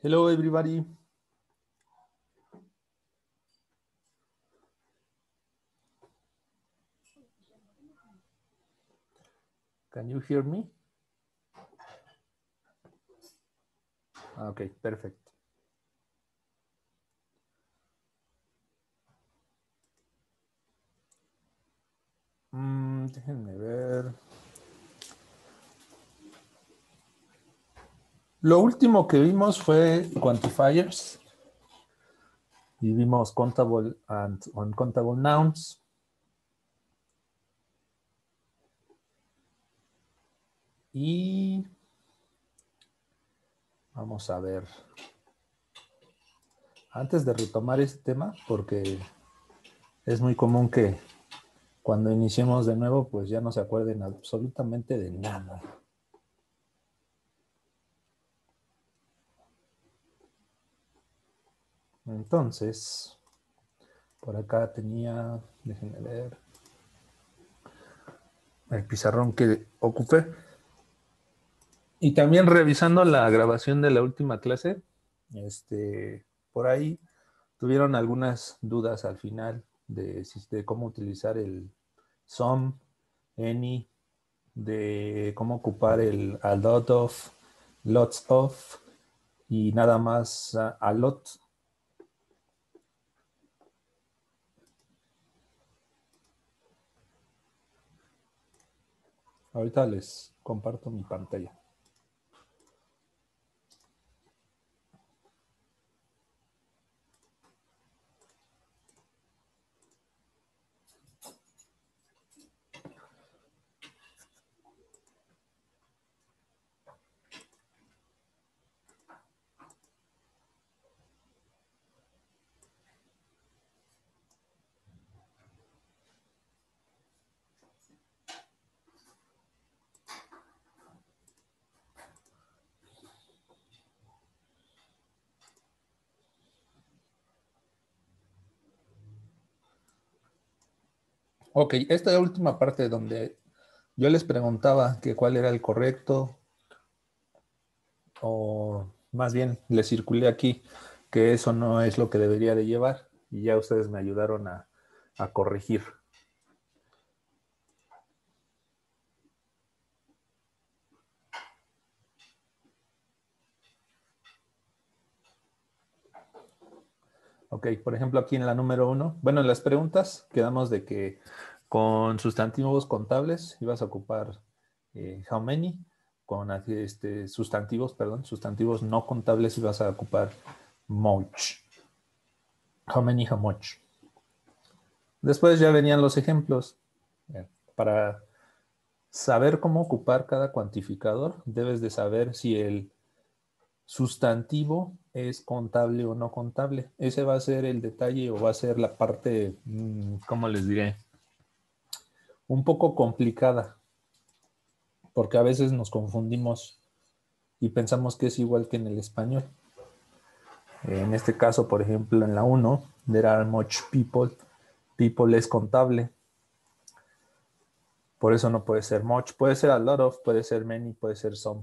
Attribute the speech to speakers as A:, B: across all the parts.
A: Hello, everybody. Can you hear me? Okay, perfect. Déjenme ver. Lo último que vimos fue quantifiers. Y vimos countable and uncountable nouns. Y vamos a ver. Antes de retomar este tema, porque es muy común que cuando iniciemos de nuevo, pues ya no se acuerden absolutamente de nada. Entonces, por acá tenía, déjenme ver, el pizarrón que ocupé. Y también revisando la grabación de la última clase, por ahí tuvieron algunas dudas al final de cómo utilizar el some, any, de cómo ocupar el a lot of, lots of y nada más a lot. Ahorita les comparto mi pantalla. Ok, esta es la última parte donde yo les preguntaba que cuál era el correcto, o más bien les circulé aquí que eso no es lo que debería de llevar y ya ustedes me ayudaron a corregir. Ok, por ejemplo aquí en la número 1, bueno, en las preguntas quedamos de que con sustantivos contables ibas a ocupar how many, con sustantivos no contables ibas a ocupar much. How many, how much. Después ya venían los ejemplos. Para saber cómo ocupar cada cuantificador, debes de saber si el sustantivo es contable o no contable. Ese va a ser el detalle o va a ser la parte, ¿cómo les diré? Un poco complicada, porque a veces nos confundimos y pensamos que es igual que en el español. En este caso, por ejemplo, en la 1, there are much people. People es contable. Por eso no puede ser much. Puede ser a lot of, puede ser many, puede ser some.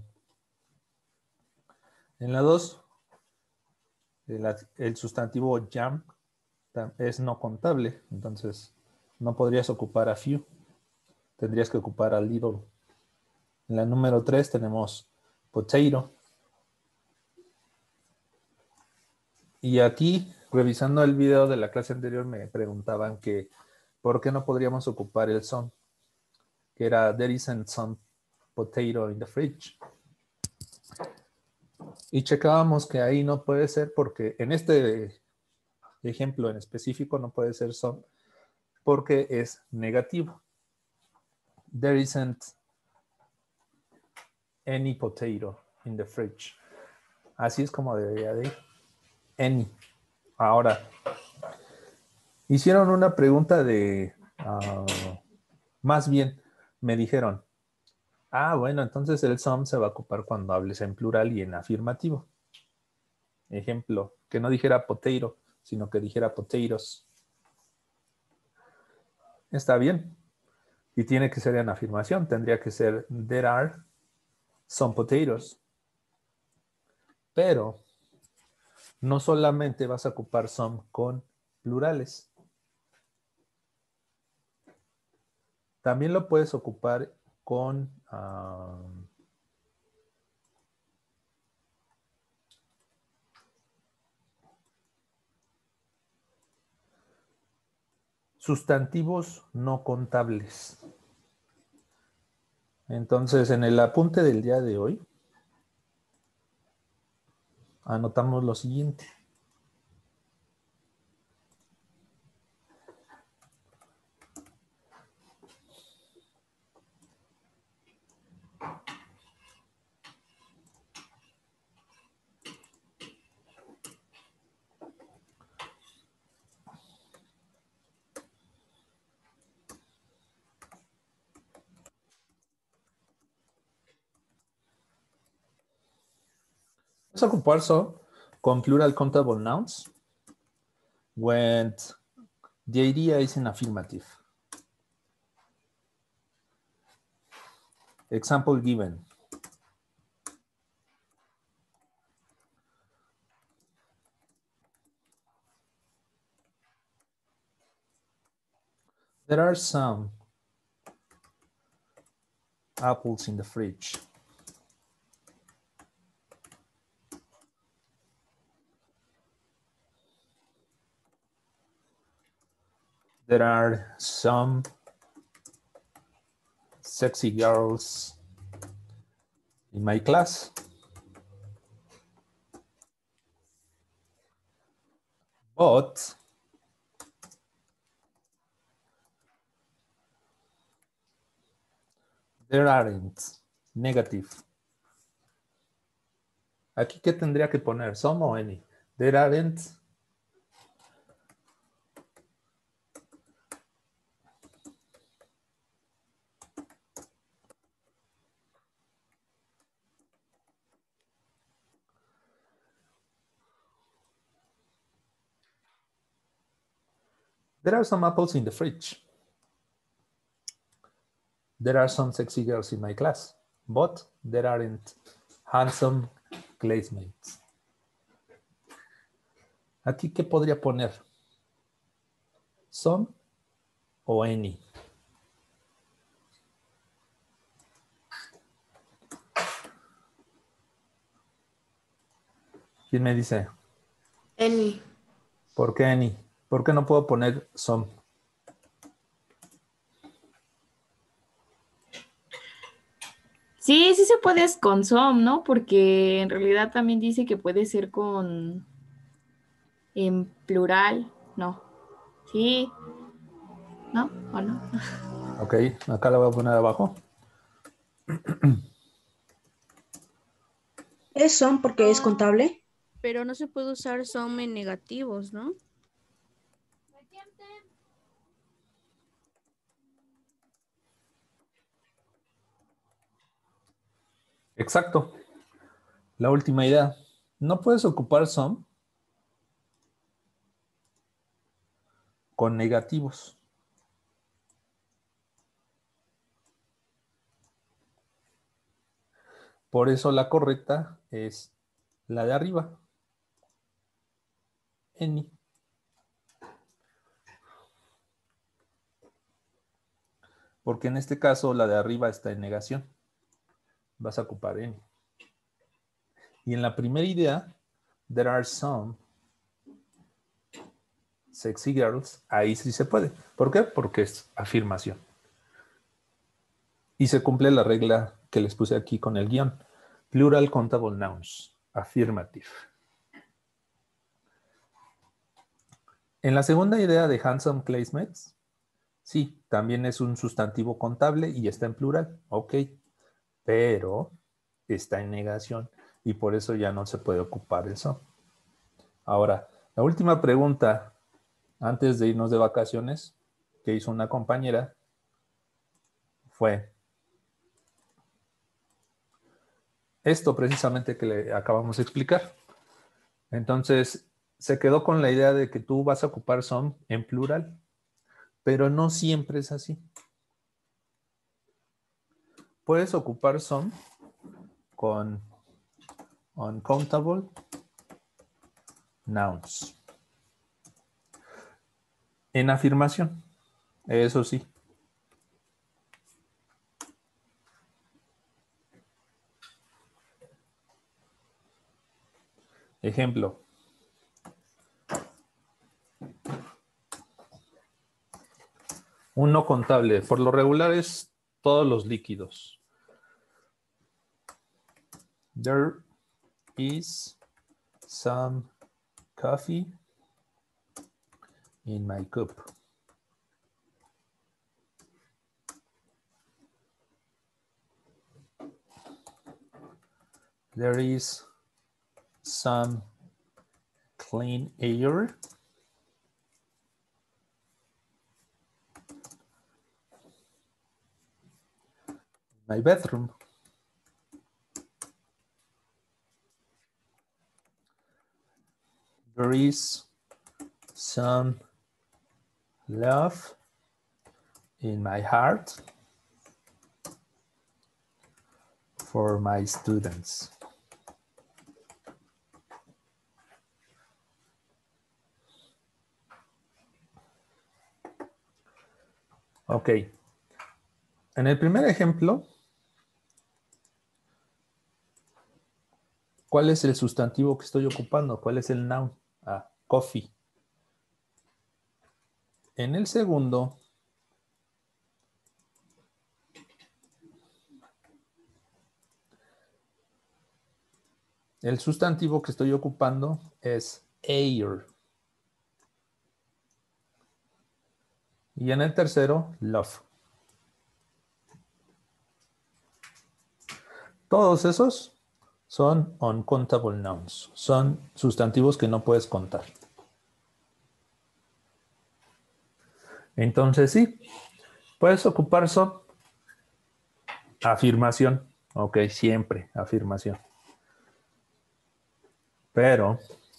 A: En la 2, el sustantivo jam es no contable. Entonces, no podrías ocupar a few. Tendrías que ocupar a little. En la número 3 tenemos potato. Y aquí, revisando el video de la clase anterior, me preguntaban que ¿por qué no podríamos ocupar el some? Que era there isn't some potato in the fridge. Y checábamos que ahí no puede ser porque en este ejemplo en específico no puede ser some porque es negativo. There isn't any potato in the fridge. Así es como debería de ir. Any. Ahora, hicieron una pregunta de, más bien, me dijeron, bueno, entonces el some se va a ocupar cuando hables en plural y en afirmativo. Ejemplo, que no dijera potato, sino que dijera potatoes. Está bien. Y tiene que ser en afirmación. Tendría que ser there are some potatoes. Pero no solamente vas a ocupar some con plurales. También lo puedes ocupar con sustantivos no contables. Entonces, en el apunte del día de hoy, anotamos lo siguiente. Vas a ocupar some con plural countable nouns when the idea is in affirmative. Example given. There are some apples in the fridge. There are some sexy girls in my class. But there aren't. Negative. Aquí, ¿qué tendría que poner? Some o any. There aren't. There are some apples in the fridge. There are some sexy girls in my class, but there aren't handsome classmates. Aquí, ¿qué podría poner? Some o any. ¿Quién me dice?
B: Any.
A: ¿Por qué any? ¿Por qué no puedo poner some?
B: Sí, sí se puede con some, ¿no? Porque en realidad también dice que puede ser con en plural. No. Sí. ¿No? ¿O no?
A: Ok, acá la voy a poner abajo.
C: ¿Es son porque es contable?
D: Pero no se puede usar some en negativos, ¿no?
A: Exacto. La última idea. No puedes ocupar some con negativos. Por eso la correcta es la de arriba. Any. Porque en este caso la de arriba está en negación. Vas a ocupar any. Y en la primera idea, there are some sexy girls. Ahí sí se puede. ¿Por qué? Porque es afirmación. Y se cumple la regla que les puse aquí con el guión. Plural countable nouns. Affirmative. En la segunda idea de handsome classmates, sí, también es un sustantivo contable y está en plural. Ok. Pero está en negación y por eso ya no se puede ocupar el some. Ahora, la última pregunta antes de irnos de vacaciones que hizo una compañera fue esto precisamente que le acabamos de explicar. Entonces, se quedó con la idea de que tú vas a ocupar some en plural, pero no siempre es así. Puedes ocupar some con uncountable nouns. En afirmación, eso sí. Ejemplo. Un no contable. Por lo regular es todos los líquidos. There is some coffee in my cup. There is some clean air in my bedroom. There is some love in my heart for my students. Ok. En el primer ejemplo, ¿cuál es el sustantivo que estoy ocupando? ¿Cuál es el noun? Ah, coffee. En el segundo, el sustantivo que estoy ocupando es air. Y en el tercero, love. Todos esos son uncountable nouns. Son sustantivos que no puedes contar. Entonces sí, puedes ocupar son afirmación. Ok, siempre afirmación. Pero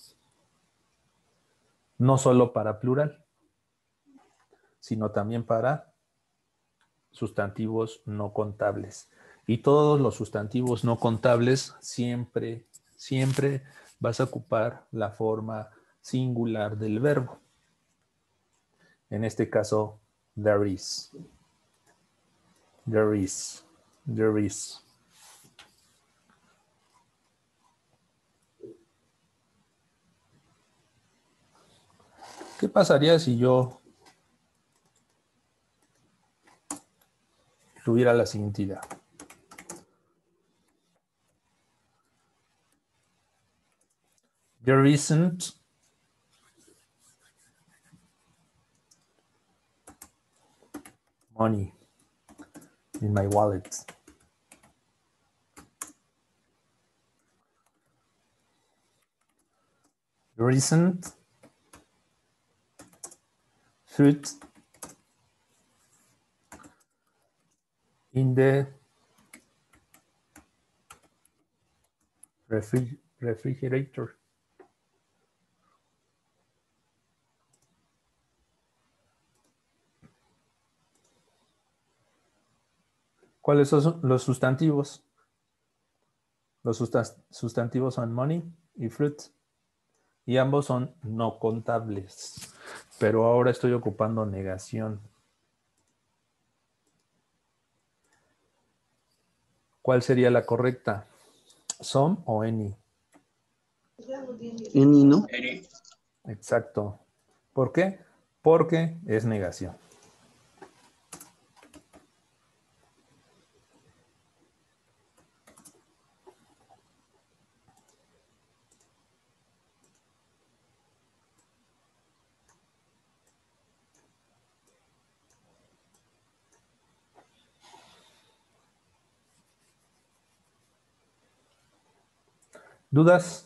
A: no solo para plural, sino también para sustantivos no contables. Y todos los sustantivos no contables siempre vas a ocupar la forma singular del verbo. En este caso, there is. There is. There is. ¿Qué pasaría si yo tuviera la siguiente idea? There isn't money in my wallet. There isn't food in the refrigerator. ¿Cuáles son los sustantivos? Los sustantivos son money y fruit. Y ambos son no contables. Pero ahora estoy ocupando negación. ¿Cuál sería la correcta? ¿Some o any?
E: Any, ¿no?
A: Exacto. ¿Por qué? Porque es negación. ¿Dudas?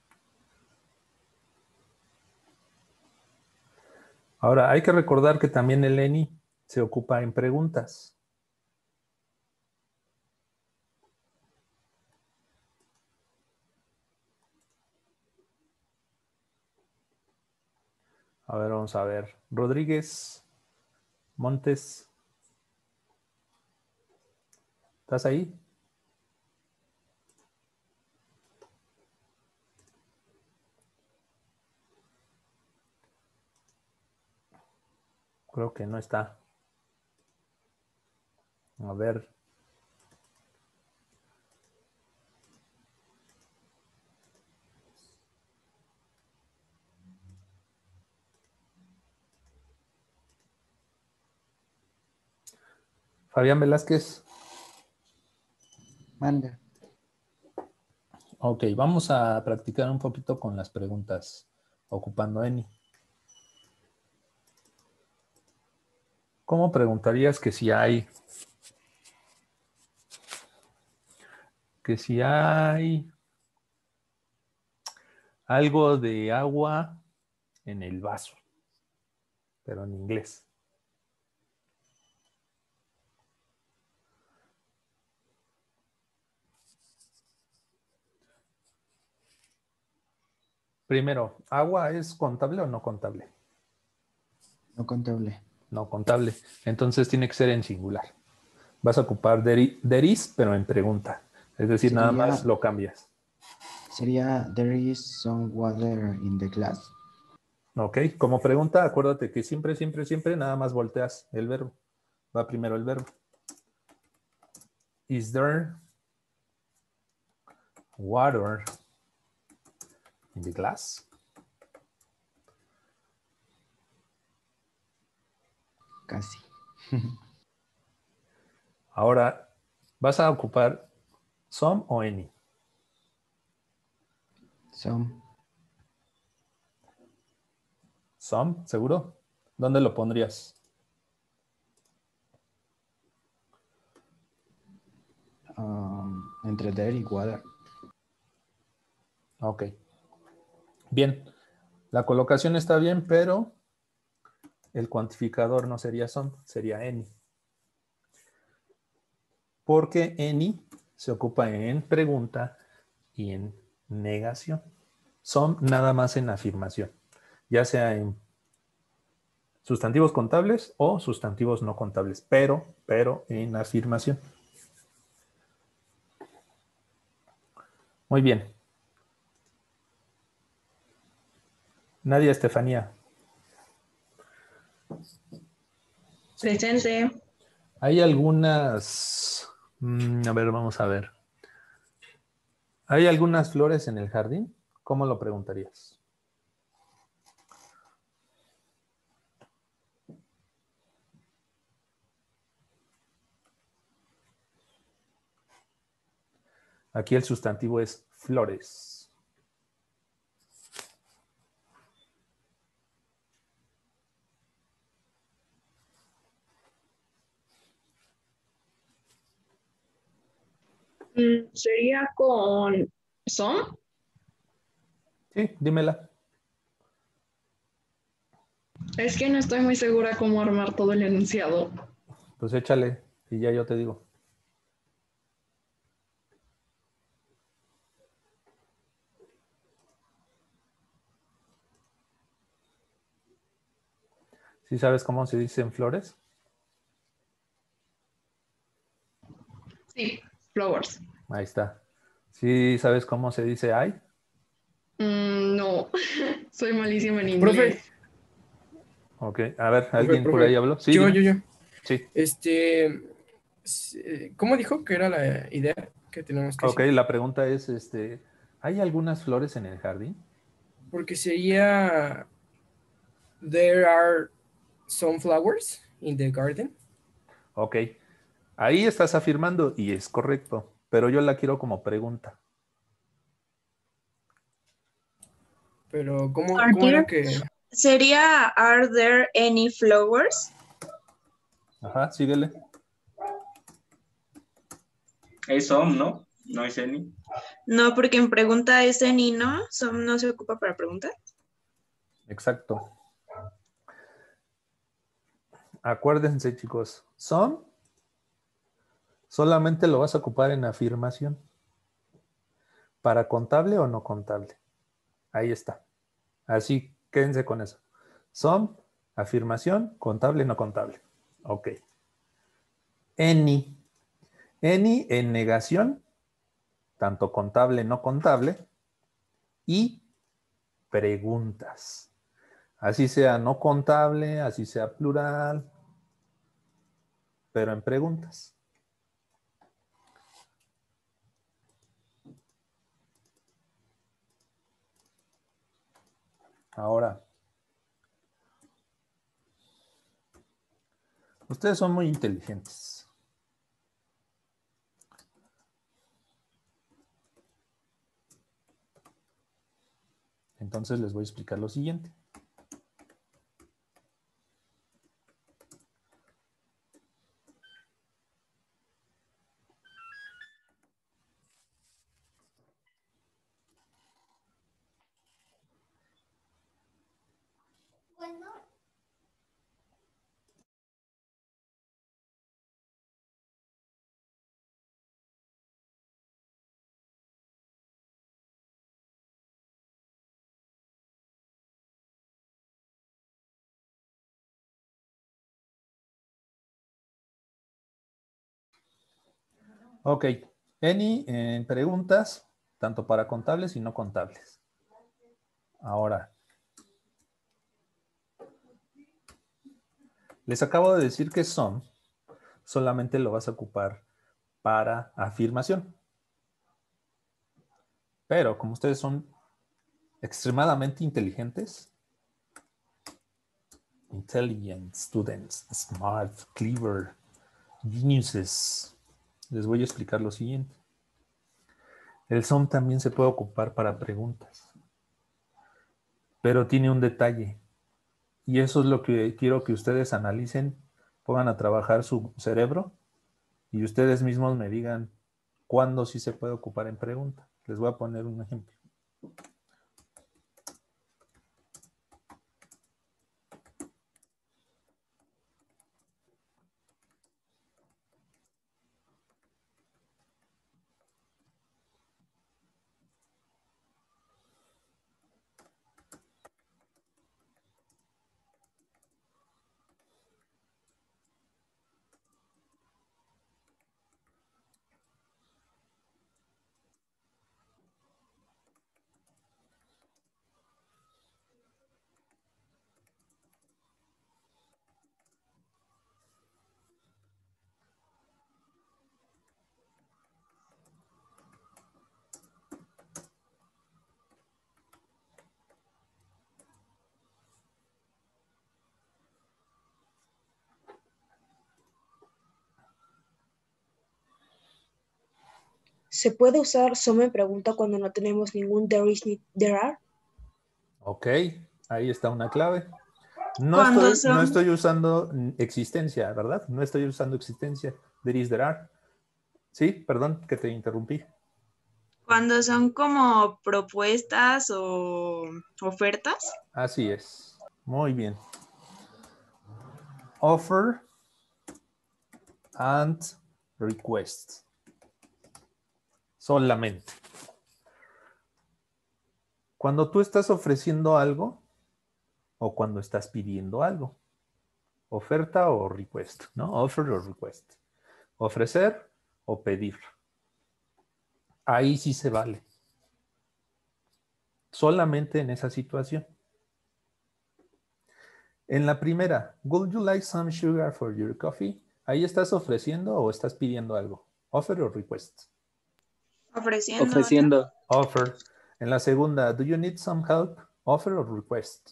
A: Ahora, hay que recordar que también el any se ocupa en preguntas. A ver, vamos a ver. Rodríguez Montes. ¿Estás ahí? Creo que no está. A ver. Fabián Velázquez.
E: Manda.
A: Ok, vamos a practicar un poquito con las preguntas ocupando Any. ¿Cómo preguntarías que si hay algo de agua en el vaso, pero en inglés? Primero, ¿agua es contable o no contable?
E: No contable.
A: No contable. Entonces tiene que ser en singular. Vas a ocupar there is, pero en pregunta. Es decir, nada más lo cambias.
E: Sería there is some water in the glass.
A: Ok, como pregunta, acuérdate que siempre, siempre, siempre nada más volteas el verbo. Va primero el verbo. Is there water in the glass?
E: Casi.
A: Ahora, ¿vas a ocupar some o any?
E: Some.
A: Some, ¿seguro? ¿Dónde lo pondrías?
E: Entre there y water.
A: Ok. Bien. La colocación está bien, pero el cuantificador no sería some, sería any. Porque any se ocupa en pregunta y en negación. Some nada más en afirmación, ya sea en sustantivos contables o sustantivos no contables, pero en afirmación. Muy bien. Nadia Estefanía.
C: Presente.
A: Hay algunas... a ver, vamos a ver. ¿Hay algunas flores en el jardín? ¿Cómo lo preguntarías? Aquí el sustantivo es flores.
C: Sería con son.
A: Sí, dímela.
C: Es que no estoy muy segura cómo armar todo el enunciado.
A: Pues échale y ya yo te digo. ¿Sí sabes cómo se dicen flores?
C: Sí, flowers.
A: Ahí está. ¿Sí sabes cómo se dice hay?
C: No, soy malísima en
F: Profe,
C: inglés.
A: Ok, a ver, ¿alguien por
F: profe,
A: ahí habló? Sí,
F: yo,
A: dime.
F: yo, yo.
A: Sí.
F: ¿Cómo dijo que era la idea que tenemos que
A: Ok,
F: decir?
A: la pregunta es, ¿hay algunas flores en el jardín?
F: Porque sería, there are some flowers in the garden.
A: Ok, ahí estás afirmando y es correcto, pero yo la quiero como pregunta.
F: Pero
C: Are
F: ¿cómo
C: there,
F: era que?
C: sería, are there any flowers?
A: Ajá, síguele.
G: Es some, ¿no? No es any.
C: No, porque en pregunta es any, ¿no? Some no se ocupa para preguntar.
A: Exacto. Acuérdense, chicos, some solamente lo vas a ocupar en afirmación. ¿Para contable o no contable? Ahí está. Así, quédense con eso. Some, afirmación, contable, no contable. Ok. Any. Any en negación, tanto contable, no contable, y preguntas. Así sea no contable, así sea plural, pero en preguntas. Ahora, ustedes son muy inteligentes. Entonces les voy a explicar lo siguiente. Ok, any en preguntas, tanto para contables y no contables. Ahora, les acabo de decir que son, solamente lo vas a ocupar para afirmación. Pero como ustedes son extremadamente inteligentes, intelligent students, smart, clever, geniuses, les voy a explicar lo siguiente. El some también se puede ocupar para preguntas, pero tiene un detalle. Y eso es lo que quiero que ustedes analicen, pongan a trabajar su cerebro y ustedes mismos me digan cuándo sí se puede ocupar en pregunta. Les voy a poner un ejemplo.
H: ¿Se puede usar some en pregunta cuando no tenemos ningún there is ni there are?
A: Ok, ahí está una clave. No
C: Cuando
A: estoy usando existencia, ¿verdad? No estoy usando existencia. There is, there are. Sí, perdón que te interrumpí.
C: cuando son como propuestas o ofertas.
A: Así es. Muy bien. Offer and request. Solamente. Cuando tú estás ofreciendo algo o cuando estás pidiendo algo. Oferta o request, ¿no? Offer o request. Ofrecer o pedir. Ahí sí se vale. Solamente en esa situación. En la primera, would you like some sugar for your coffee? Ahí estás ofreciendo o estás pidiendo algo. Offer o request.
C: Ofreciendo.
I: Ofreciendo.
A: Offer. En la segunda, do you need some help? Offer o request.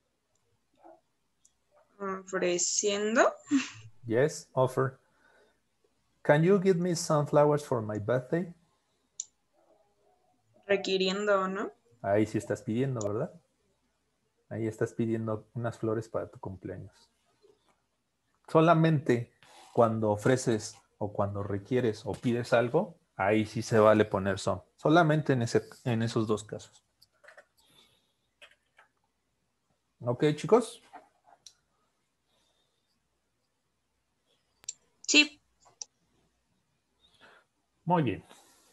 C: Ofreciendo.
A: Yes, offer. Can you give me some flowers for my birthday?
C: Requiriendo, ¿no?
A: Ahí sí estás pidiendo, ¿verdad? Ahí estás pidiendo unas flores para tu cumpleaños. Solamente cuando ofreces o cuando requieres o pides algo, ahí sí se vale poner some. Solamente en esos dos casos. ¿Ok, chicos?
C: Sí.
A: Muy bien.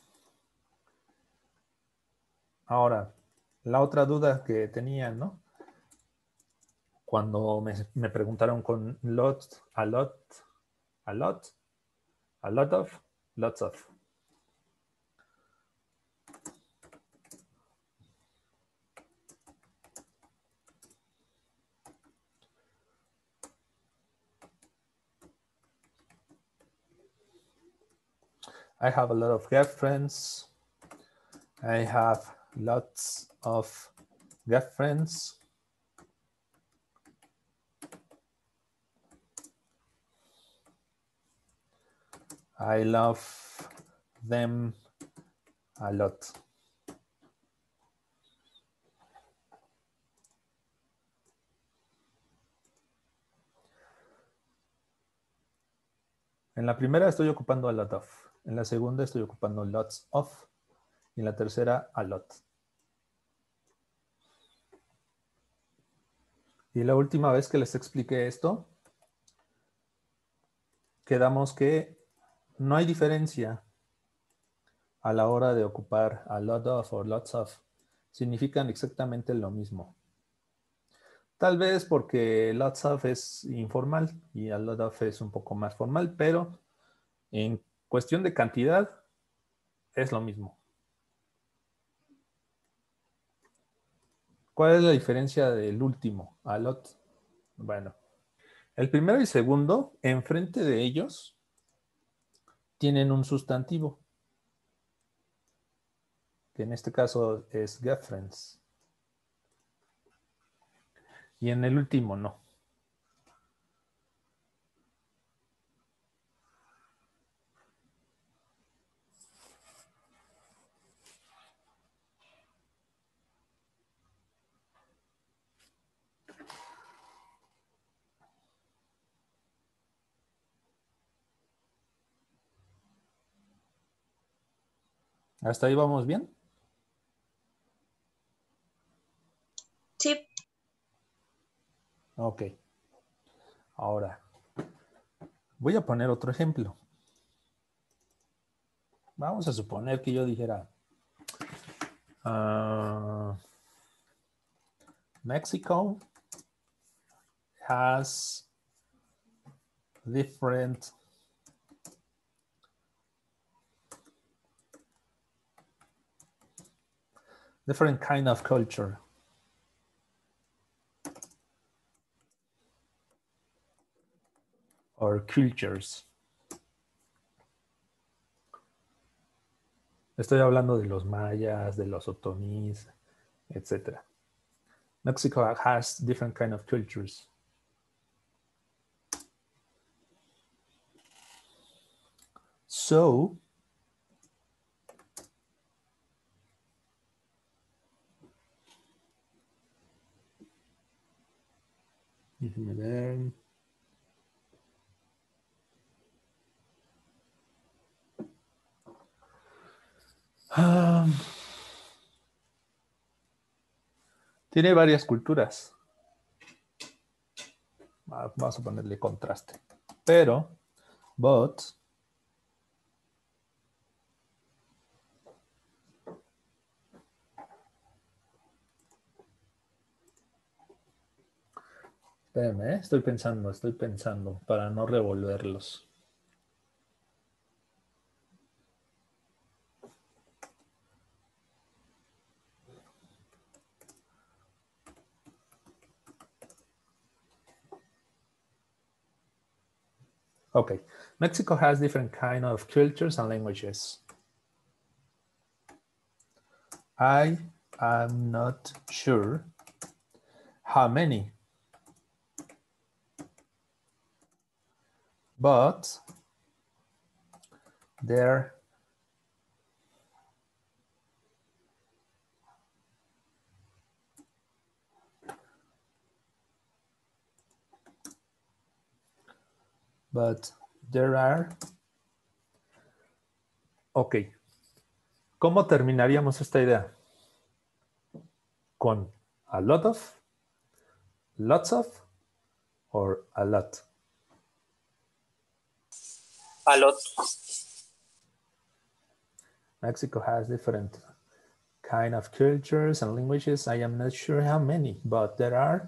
A: Ahora, la otra duda que tenían, ¿no? Cuando me preguntaron con lot, a lot, a lot, a lot of, lots of. I have a lot of girlfriends. I have lots of girlfriends. I love them a lot. En la primera estoy ocupando a lot of. En la segunda estoy ocupando lots of. Y en la tercera, a lot. Y la última vez que les expliqué esto, quedamos que no hay diferencia a la hora de ocupar a lot of o lots of. Significan exactamente lo mismo. Tal vez porque lots of es informal y a lot of es un poco más formal, pero en cuestión de cantidad es lo mismo. ¿Cuál es la diferencia del último? A lot. Bueno, el primero y segundo, enfrente de ellos, tienen un sustantivo, que en este caso es girlfriends. Y en el último no. ¿Hasta ahí vamos bien?
C: Sí.
A: Ok. Ahora, voy a poner otro ejemplo. Vamos a suponer que yo dijera, Mexico has different kind of culture. Or cultures. Estoy hablando de los mayas, de los otomís, etc. Mexico has different kind of cultures. So, déjenme ver. Tiene varias culturas. Vamos a ponerle contraste. Pero, but, espérenme, estoy pensando para no revolverlos. Okay, Mexico has different kind of cultures and languages. I am not sure how many, but there are. Ok. ¿Cómo terminaríamos esta idea? Con a lot of, lots of, or a lot.
I: A lot.
A: Mexico has different kind of cultures and languages. I am not sure how many, but there are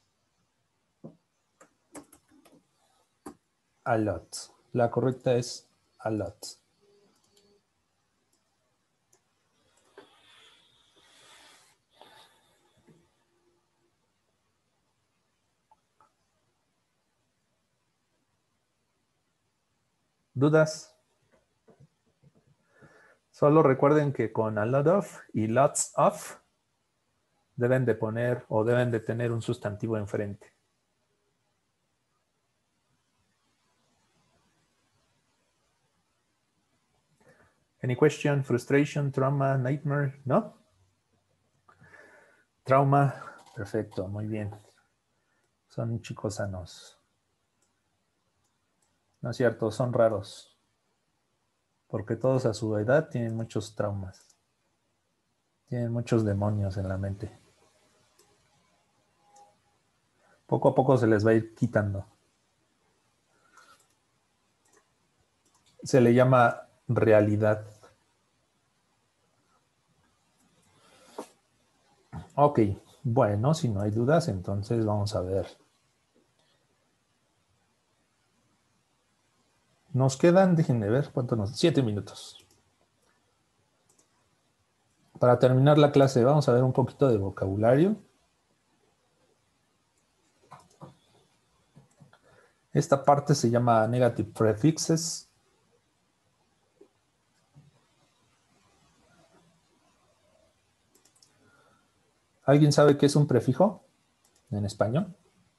A: a lot. La correcta es a lot. ¿Dudas? Solo recuerden que con a lot of y lots of deben de poner o deben de tener un sustantivo enfrente. Any question, frustration, trauma, nightmare? ¿No? Trauma, perfecto, muy bien. Son chicos sanos. No es cierto, son raros. Porque todos a su edad tienen muchos traumas. Tienen muchos demonios en la mente. Poco a poco se les va a ir quitando. Se le llama realidad. Ok, bueno, si no hay dudas, entonces vamos a ver. Nos quedan, déjenme ver, ¿cuánto nos? 7 minutos. Para terminar la clase, vamos a ver un poquito de vocabulario. Esta parte se llama negative prefixes. ¿Alguien sabe qué es un prefijo en español?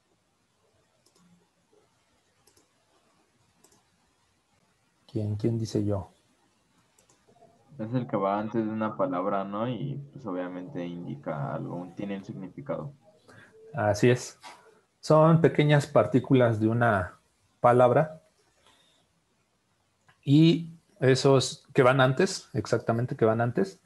A: ¿Quién dice yo?
I: Es el que va antes de una palabra, ¿no? Y pues obviamente indica algo, tiene un significado.
A: Así es. Son pequeñas partículas de una palabra y esos que van antes, exactamente que van antes.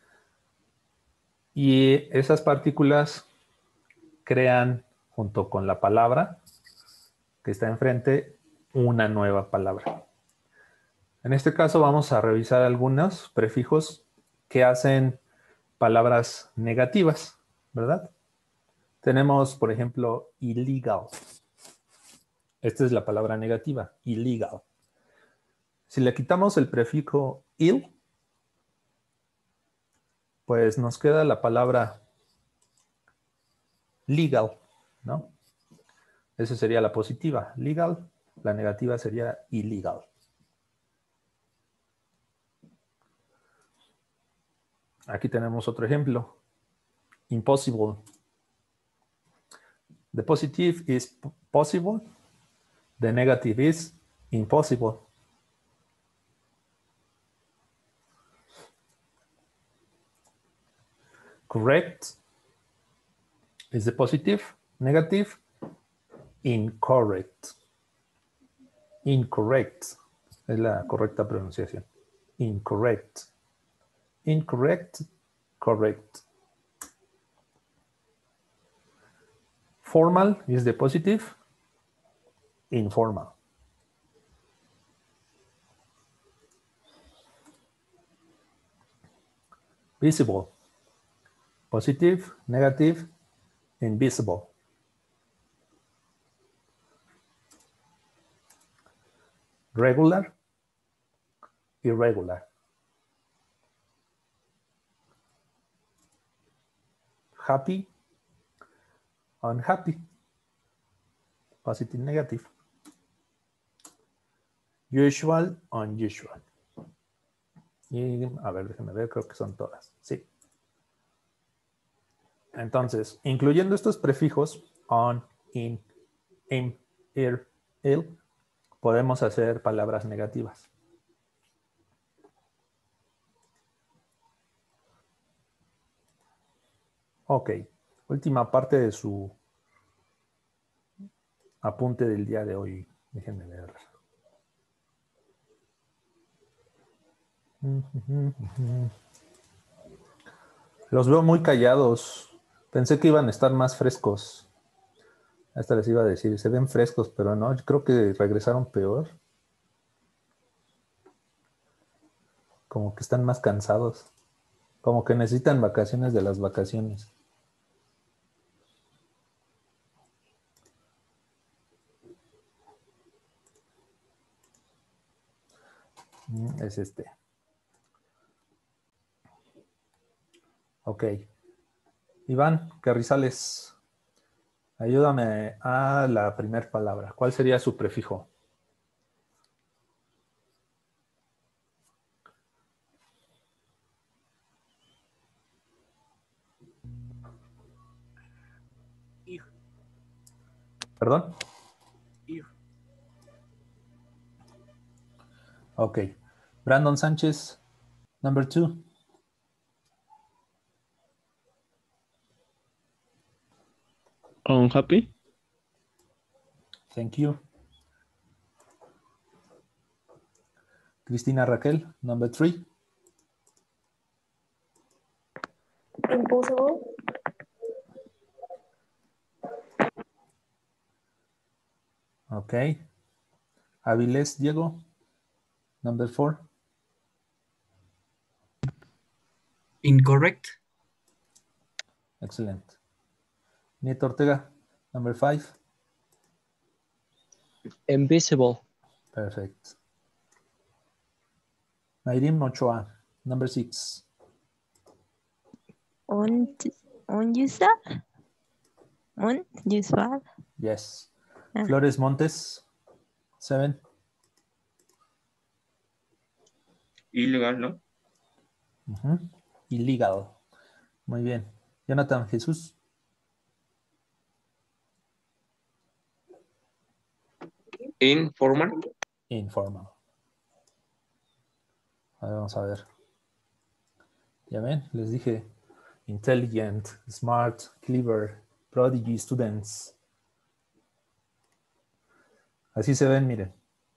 A: Y esas partículas crean, junto con la palabra que está enfrente, una nueva palabra. En este caso vamos a revisar algunos prefijos que hacen palabras negativas, ¿verdad? Tenemos, por ejemplo, illegal. Esta es la palabra negativa, illegal. Si le quitamos el prefijo ill, pues nos queda la palabra legal, ¿no? Esa sería la positiva, legal. La negativa sería illegal. Aquí tenemos otro ejemplo. Impossible. The positive is possible. The negative is impossible. Correct is the positive. Negative, incorrect. Incorrect es la correcta pronunciación. Incorrect. Incorrect, correct. Formal is the positive. Informal. Visible. Positive, negative, invisible. Regular, irregular. Happy, unhappy. Positive, negative. Usual, unusual. Y a ver, déjenme ver, creo que son todas. Sí. Entonces, incluyendo estos prefijos, on, in, im, ir, il, podemos hacer palabras negativas. Ok, última parte de su apunte del día de hoy. Déjenme ver. Los veo muy callados. Pensé que iban a estar más frescos. Hasta les iba a decir, se ven frescos, pero no, yo creo que regresaron peor. Como que están más cansados. Como que necesitan vacaciones de las vacaciones. Es este. Ok. Iván Carrizales, ayúdame a la primera palabra. ¿Cuál sería su prefijo? ¿Perdón?
F: If.
A: Ok. Brandon Sánchez, number 2.
J: Unhappy.
A: Thank you. Cristina Raquel, number 3.
K: Impossible.
A: Ok. Avilés Diego, number 4.
L: Incorrect.
A: Excellent. Nieto Ortega, number 5.
M: Invisible.
A: Perfect. Nairim Ochoa, number 6.
N: Unusual. Unusual.
A: Yes.
N: Ah.
A: Flores Montes, 7.
G: Ilegal, ¿no?
A: Illegal. Muy bien. Jonathan Jesús.
L: Informal.
A: Informal. A ver, vamos a ver. Ya ven, les dije intelligent, smart, clever, prodigy students. Así se ven, miren.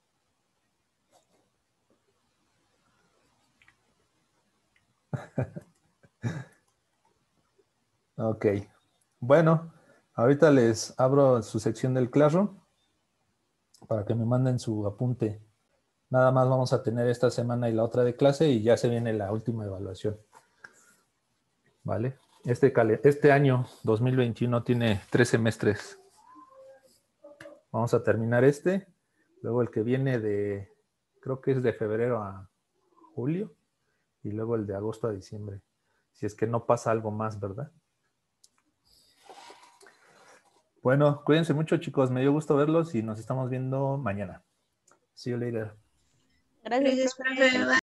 A: Ok. Bueno, ahorita les abro su sección del Classroom para que me manden su apunte. Nada más vamos a tener esta semana y la otra de clase y ya se viene la última evaluación. ¿Vale? Este año 2021 tiene 3 semestres. Vamos a terminar este, luego el que viene de, creo que es de febrero a julio, y luego el de agosto a diciembre. Si es que no pasa algo más, ¿verdad? Bueno, cuídense mucho, chicos. Me dio gusto verlos y nos estamos viendo mañana. See you later.
D: Gracias, profe.
C: Profe.